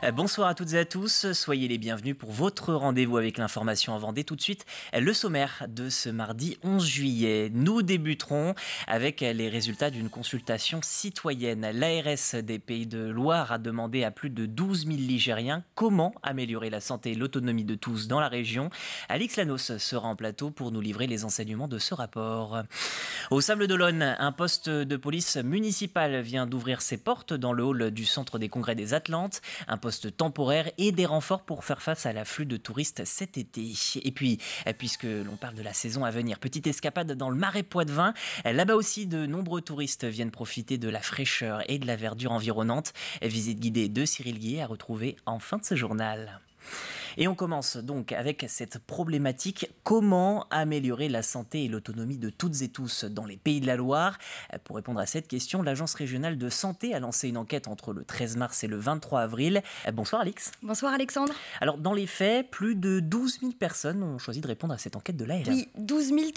Bonsoir à toutes et à tous, soyez les bienvenus pour votre rendez-vous avec l'information en Vendée. Tout de suite, le sommaire de ce mardi 11 juillet. Nous débuterons avec les résultats d'une consultation citoyenne. L'ARS des Pays de Loire a demandé à plus de 12 000 Ligériens comment améliorer la santé et l'autonomie de tous dans la région. Alix Lanos sera en plateau pour nous livrer les enseignements de ce rapport. Au Sables-d'Olonne, un poste de police municipal vient d'ouvrir ses portes dans le hall du Centre des Congrès des Atlantes. Un poste temporaire et des renforts pour faire face à l'afflux de touristes cet été. Et puis, puisque l'on parle de la saison à venir, petite escapade dans le Marais Poitevin. Là-bas aussi, de nombreux touristes viennent profiter de la fraîcheur et de la verdure environnante. Visite guidée de Cyril Guillet à retrouver en fin de ce journal. Et on commence donc avec cette problématique: comment améliorer la santé et l'autonomie de toutes et tous dans les Pays de la Loire? Pour répondre à cette question, l'Agence régionale de santé a lancé une enquête entre le 13 mars et le 23 avril. Bonsoir Alix. Bonsoir Alexandre. Alors dans les faits, plus de 12 000 personnes ont choisi de répondre à cette enquête de l'ARS. Oui, 12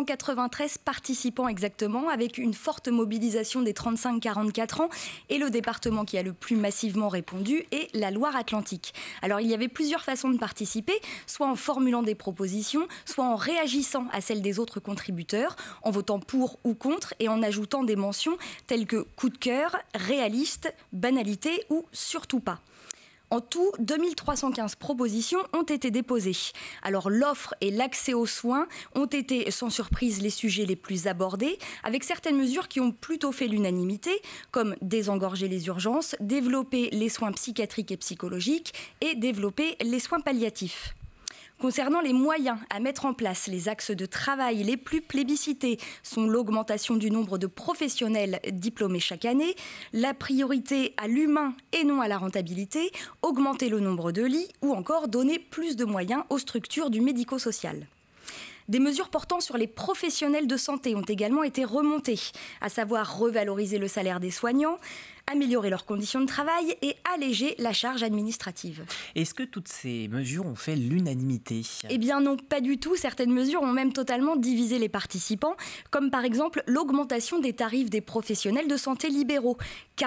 393 participants exactement, avec une forte mobilisation des 35-44 ans. Et le département qui a le plus massivement répondu est la Loire-Atlantique. Alors il y avait plusieurs façons de participer, soit en formulant des propositions, soit en réagissant à celles des autres contributeurs, en votant pour ou contre et en ajoutant des mentions telles que coup de cœur, réaliste, banalité ou surtout pas. En tout, 2315 propositions ont été déposées. Alors l'offre et l'accès aux soins ont été sans surprise les sujets les plus abordés, avec certaines mesures qui ont plutôt fait l'unanimité, comme désengorger les urgences, développer les soins psychiatriques et psychologiques et développer les soins palliatifs. Concernant les moyens à mettre en place, les axes de travail les plus plébiscités sont l'augmentation du nombre de professionnels diplômés chaque année, la priorité à l'humain et non à la rentabilité, augmenter le nombre de lits ou encore donner plus de moyens aux structures du médico-social. Des mesures portant sur les professionnels de santé ont également été remontées, à savoir revaloriser le salaire des soignants, améliorer leurs conditions de travail et alléger la charge administrative. Est-ce que toutes ces mesures ont fait l'unanimité? Eh bien non, pas du tout. Certaines mesures ont même totalement divisé les participants, comme par exemple l'augmentation des tarifs des professionnels de santé libéraux.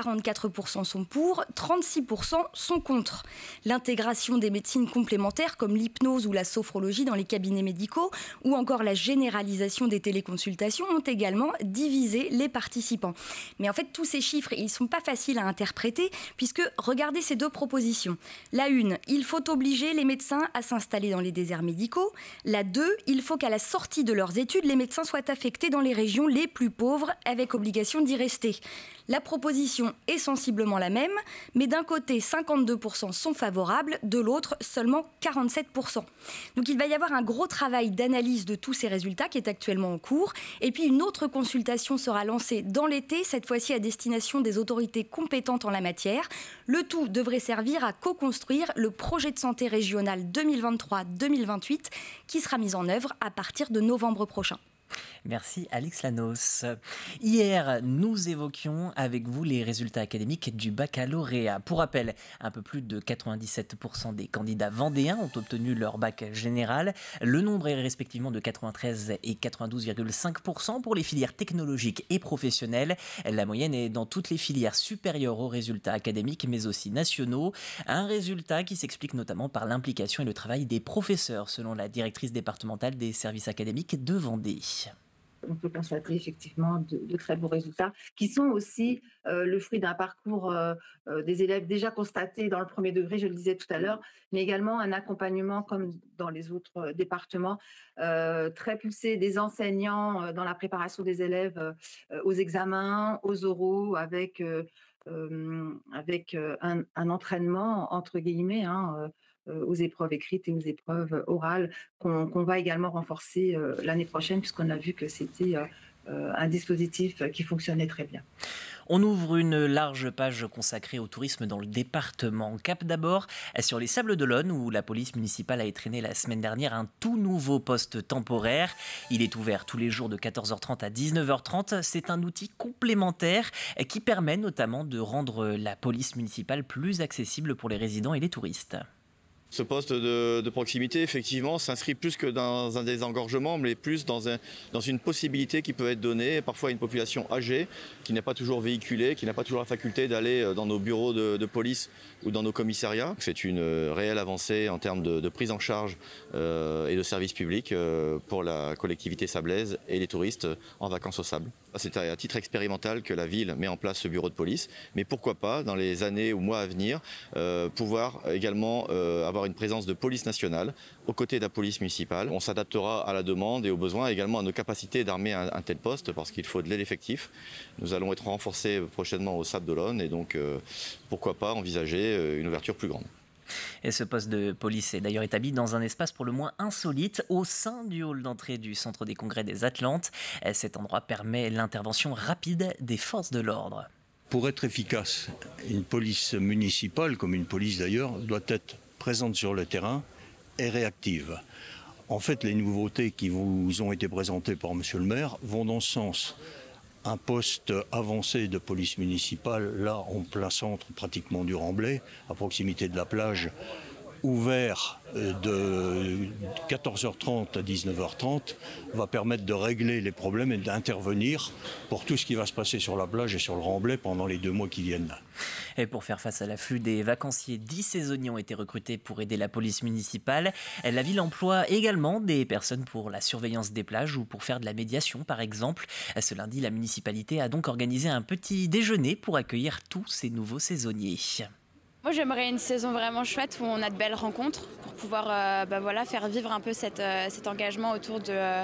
44% sont pour, 36% sont contre. L'intégration des médecines complémentaires comme l'hypnose ou la sophrologie dans les cabinets médicaux ou encore la généralisation des téléconsultations ont également divisé les participants. Mais en fait, tous ces chiffres, ils ne sont pas faciles à interpréter puisque regardez ces deux propositions. La une, il faut obliger les médecins à s'installer dans les déserts médicaux. La deux, il faut qu'à la sortie de leurs études, les médecins soient affectés dans les régions les plus pauvres avec obligation d'y rester. La proposition est sensiblement la même, mais d'un côté, 52% sont favorables, de l'autre, seulement 47%. Donc il va y avoir un gros travail d'analyse de tous ces résultats qui est actuellement en cours. Et puis une autre consultation sera lancée dans l'été, cette fois-ci à destination des autorités compétentes en la matière. Le tout devrait servir à co-construire le projet de santé régional 2023-2028 qui sera mis en œuvre à partir de novembre prochain. Merci Alix Lanos. Hier, nous évoquions avec vous les résultats académiques du baccalauréat. Pour rappel, un peu plus de 97% des candidats vendéens ont obtenu leur bac général. Le nombre est respectivement de 93 et 92,5% pour les filières technologiques et professionnelles. La moyenne est dans toutes les filières supérieures aux résultats académiques, mais aussi nationaux. Un résultat qui s'explique notamment par l'implication et le travail des professeurs, selon la directrice départementale des services académiques de Vendée. On peut constater effectivement de très beaux résultats qui sont aussi le fruit d'un parcours des élèves déjà constaté dans le premier degré, je le disais tout à l'heure, mais également un accompagnement comme dans les autres départements très poussé des enseignants dans la préparation des élèves aux examens, aux oraux, avec un entraînement entre guillemets aux épreuves écrites et aux épreuves orales qu'on va également renforcer l'année prochaine puisqu'on a vu que c'était un dispositif qui fonctionnait très bien. On ouvre une large page consacrée au tourisme dans le département. Cap d'abord sur les Sables-d'Olonne où la police municipale a étrenné la semaine dernière un tout nouveau poste temporaire. Il est ouvert tous les jours de 14h30 à 19h30. C'est un outil complémentaire qui permet notamment de rendre la police municipale plus accessible pour les résidents et les touristes. Ce poste de proximité, effectivement, s'inscrit plus que dans un désengorgement, mais plus dans une possibilité qui peut être donnée parfois à une population âgée, qui n'est pas toujours véhiculée, qui n'a pas toujours la faculté d'aller dans nos bureaux de police ou dans nos commissariats. C'est une réelle avancée en termes de prise en charge et de services publics pour la collectivité sablaise et les touristes en vacances au sable. C'est à titre expérimental que la ville met en place ce bureau de police, mais pourquoi pas, dans les années ou mois à venir, pouvoir également avoir une présence de police nationale aux côtés de la police municipale. On s'adaptera à la demande et aux besoins, également à nos capacités d'armer un tel poste, parce qu'il faut de l'effectif. Nous allons être renforcés prochainement au Sable d'Olonne, et donc pourquoi pas envisager une ouverture plus grande. Et ce poste de police est d'ailleurs établi dans un espace pour le moins insolite, au sein du hall d'entrée du Centre des Congrès des Atlantes. Cet endroit permet l'intervention rapide des forces de l'ordre. Pour être efficace, une police municipale, comme une police d'ailleurs, doit être présente sur le terrain et réactive. En fait, les nouveautés qui vous ont été présentées par M. le maire vont dans ce sens. Un poste avancé de police municipale, là en plein centre pratiquement du Remblai, à proximité de la plage, ouvert de 14h30 à 19h30, va permettre de régler les problèmes et d'intervenir pour tout ce qui va se passer sur la plage et sur le Remblai pendant les 2 mois qui viennent. Et pour faire face à l'afflux des vacanciers, 10 saisonniers ont été recrutés pour aider la police municipale. La ville emploie également des personnes pour la surveillance des plages ou pour faire de la médiation, par exemple. Ce lundi, la municipalité a donc organisé un petit déjeuner pour accueillir tous ces nouveaux saisonniers. Moi, j'aimerais une saison vraiment chouette où on a de belles rencontres pour pouvoir faire vivre un peu cet engagement autour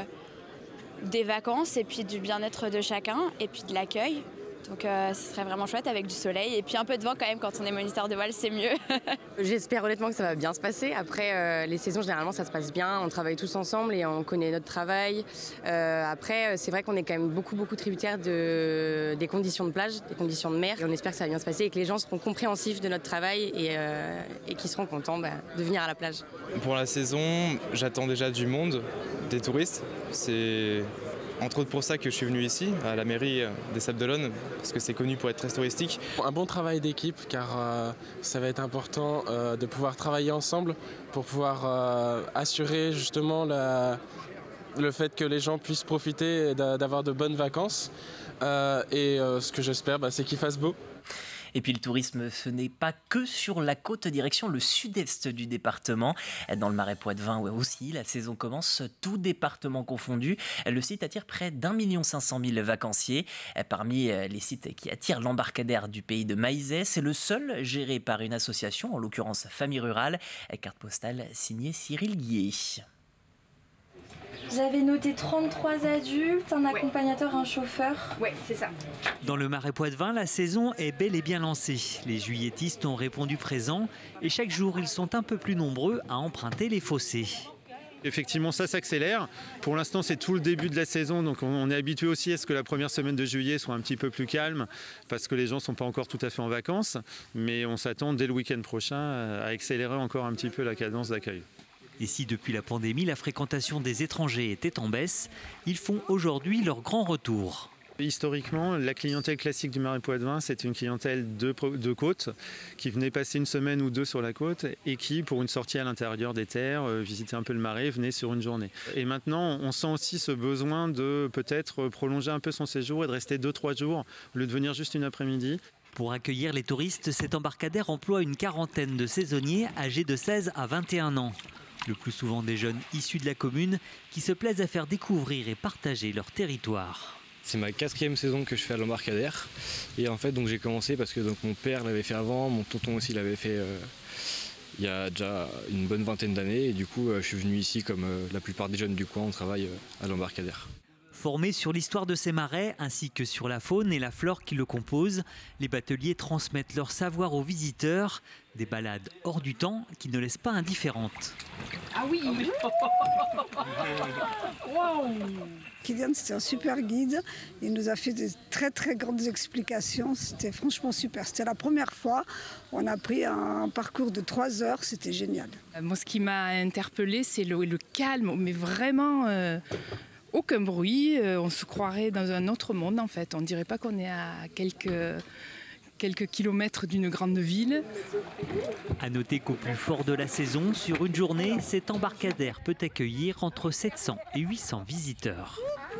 des vacances et puis du bien-être de chacun et puis de l'accueil. Donc ce serait vraiment chouette avec du soleil et puis un peu de vent quand même quand on est moniteur de voile, c'est mieux. J'espère honnêtement que ça va bien se passer. Après, les saisons, généralement, ça se passe bien. On travaille tous ensemble et on connaît notre travail. Après, c'est vrai qu'on est quand même beaucoup tributaires des conditions de plage, des conditions de mer. Et on espère que ça va bien se passer et que les gens seront compréhensifs de notre travail et qu'ils seront contents de venir à la plage. Pour la saison, j'attends déjà du monde, des touristes. C'est entre autres pour ça que je suis venu ici, à la mairie des Sables d'Olonne, parce que c'est connu pour être très touristique. Un bon travail d'équipe, car ça va être important de pouvoir travailler ensemble pour pouvoir assurer justement le fait que les gens puissent profiter et d'avoir de bonnes vacances. Ce que j'espère, c'est qu'il fasse beau. Et puis le tourisme, ce n'est pas que sur la côte, direction le sud-est du département. Dans le Marais Poitevin aussi, la saison commence, tout département confondu. Le site attire près d'1 500 000 vacanciers. Parmi les sites qui attirent l'embarcadère du pays de Maizet, c'est le seul géré par une association, en l'occurrence Famille Rurale. Carte postale signée Cyril Guillet. J'avais noté 33 adultes, un accompagnateur, un chauffeur. Oui, c'est ça. Dans le Marais Poitevin, la saison est bel et bien lancée. Les juilletistes ont répondu présents et chaque jour, ils sont un peu plus nombreux à emprunter les fossés. Effectivement, ça s'accélère. Pour l'instant, c'est tout le début de la saison, donc on est habitué aussi à ce que la première semaine de juillet soit un petit peu plus calme, parce que les gens ne sont pas encore tout à fait en vacances. Mais on s'attend dès le week-end prochain à accélérer encore un petit peu la cadence d'accueil. Et si depuis la pandémie, la fréquentation des étrangers était en baisse, ils font aujourd'hui leur grand retour. Historiquement, la clientèle classique du Marais Poitevin, c'est une clientèle de côte qui venait passer une semaine ou deux sur la côte et qui, pour une sortie à l'intérieur des terres, visiter un peu le marais, venait sur une journée. Et maintenant, on sent aussi ce besoin de peut-être prolonger un peu son séjour et de rester 2-3 jours au lieu de venir juste une après-midi. Pour accueillir les touristes, cet embarcadère emploie une quarantaine de saisonniers âgés de 16 à 21 ans. Le plus souvent des jeunes issus de la commune qui se plaisent à faire découvrir et partager leur territoire. C'est ma 4e saison que je fais à l'embarcadère. Et en fait, donc, j'ai commencé parce que donc, mon père l'avait fait avant, mon tonton aussi l'avait fait il y a déjà une bonne vingtaine d'années. Et du coup, je suis venu ici comme la plupart des jeunes du coin, on travaille à l'embarcadère. Formés sur l'histoire de ces marais ainsi que sur la faune et la flore qui le composent, les bateliers transmettent leur savoir aux visiteurs. Des balades hors du temps qui ne laissent pas indifférentes. Ah oui, wow. Kylian, c'était un super guide. Il nous a fait des très grandes explications. C'était franchement super. C'était la première fois. On a pris un parcours de 3 heures. C'était génial. Moi, ce qui m'a interpellée, c'est le calme, mais vraiment... aucun bruit, on se croirait dans un autre monde en fait. On ne dirait pas qu'on est à quelques quelques kilomètres d'une grande ville. À noter qu'au plus fort de la saison, sur une journée, cet embarcadère peut accueillir entre 700 et 800 visiteurs.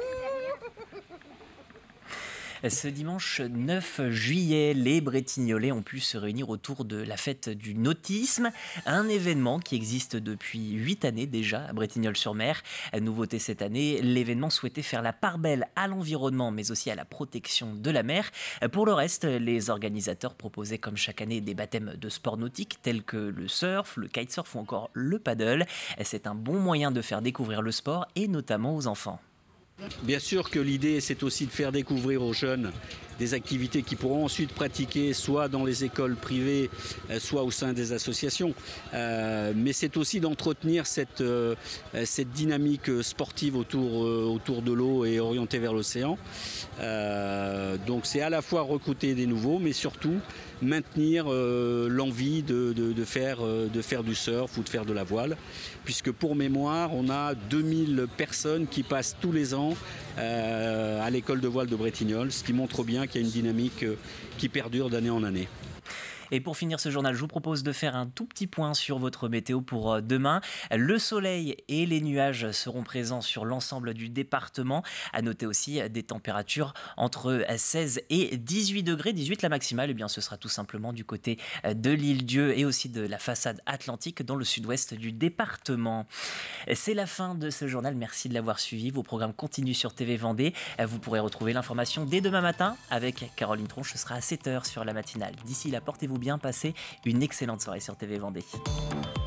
Ce dimanche 9 juillet, les Bretignolais ont pu se réunir autour de la fête du nautisme, un événement qui existe depuis 8 années déjà à Bretignolles-sur-Mer. Nouveauté cette année, l'événement souhaitait faire la part belle à l'environnement mais aussi à la protection de la mer. Pour le reste, les organisateurs proposaient comme chaque année des baptêmes de sports nautiques tels que le surf, le kitesurf ou encore le paddle. C'est un bon moyen de faire découvrir le sport et notamment aux enfants. Bien sûr que l'idée, c'est aussi de faire découvrir aux jeunes des activités qu'ils pourront ensuite pratiquer soit dans les écoles privées, soit au sein des associations. Mais c'est aussi d'entretenir cette dynamique sportive autour de l'eau et orientée vers l'océan. Donc c'est à la fois recruter des nouveaux, mais surtout maintenir l'envie de faire du surf ou de faire de la voile. Puisque pour mémoire, on a 2000 personnes qui passent tous les ans à l'école de voile de Bretignolles, ce qui montre bien qu'il y a une dynamique qui perdure d'année en année. Et pour finir ce journal, je vous propose de faire un tout petit point sur votre météo pour demain. Le soleil et les nuages seront présents sur l'ensemble du département. À noter aussi des températures entre 16 et 18 degrés. 18 la maximale, et bien ce sera tout simplement du côté de l'Île-Dieu et aussi de la façade atlantique dans le sud-ouest du département. C'est la fin de ce journal. Merci de l'avoir suivi. Vos programmes continuent sur TV Vendée. Vous pourrez retrouver l'information dès demain matin avec Caroline Tronche. Ce sera à 7h sur la matinale. D'ici là, portez-vous bien, passez une excellente soirée sur TV Vendée.